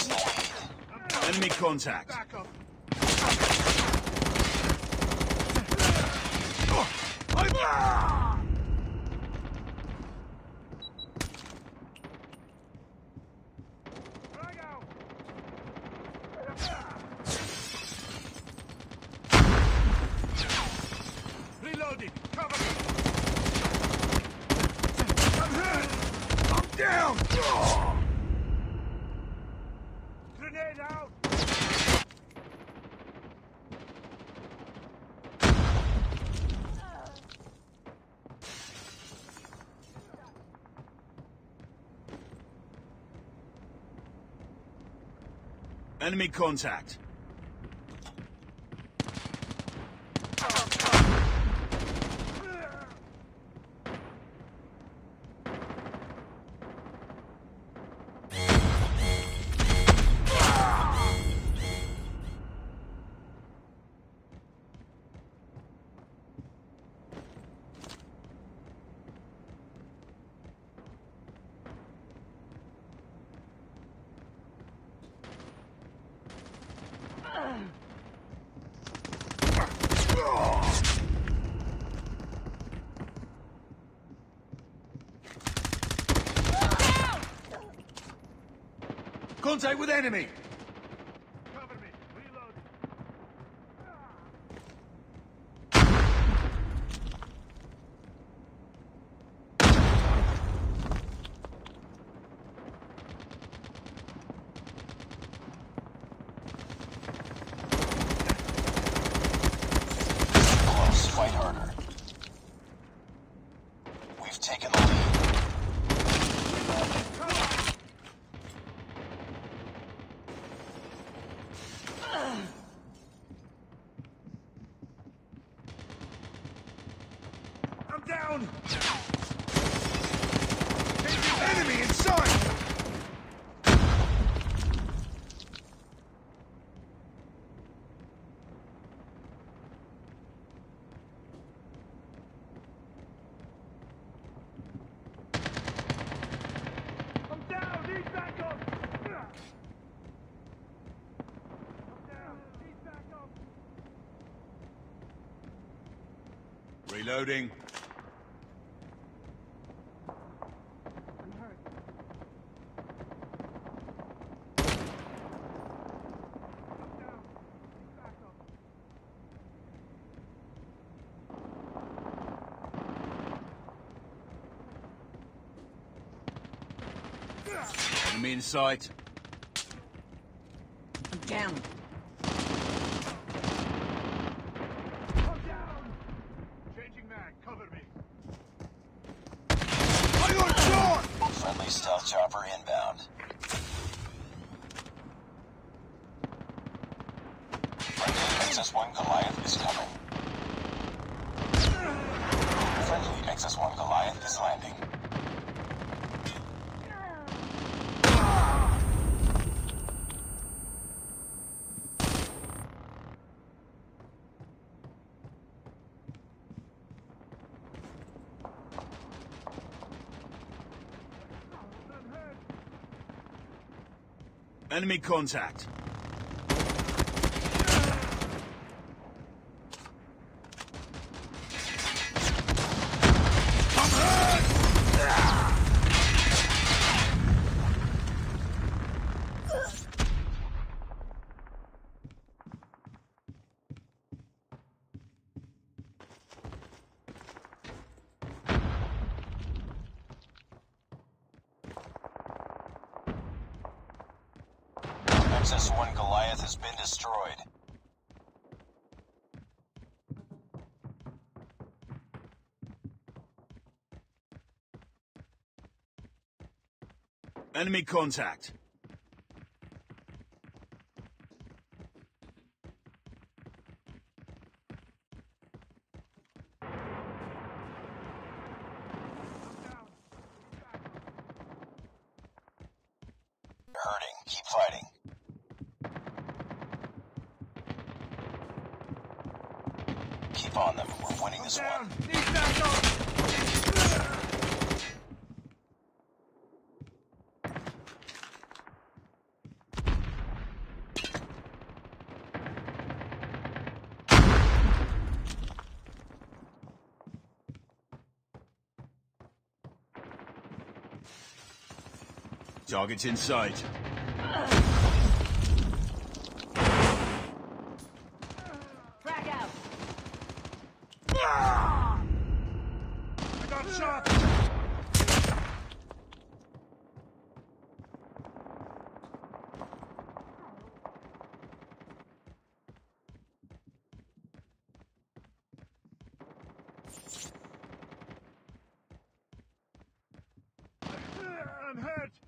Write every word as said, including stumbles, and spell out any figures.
the lead. Enemy contact. Reloading. Cover me. I'm hurt. I'm down. Grenade out. Enemy contact. Contact with enemy! Cover me. Reload. Close, fight harder. We've taken the lead. I'm down! Enemy in sight! I'm down. Need backup. I'm down. Need backup. Reloading. I'm hurt. I'm down. Need backup. Enemy in sight. I'm down. I'm down. Changing mag. Cover me. I got shot! Friendly stealth chopper inbound. Friendly X S one Goliath is coming. Friendly X S one Goliath is landing. I'm hurt. Enemy contact. I'm hurt! X S one Goliath has been destroyed. Enemy contact. You're hurting. Keep fighting. Keep on them. We're winning this Down. one. Need backup. Target's in sight. Frag out. I got shot! I'm hurt!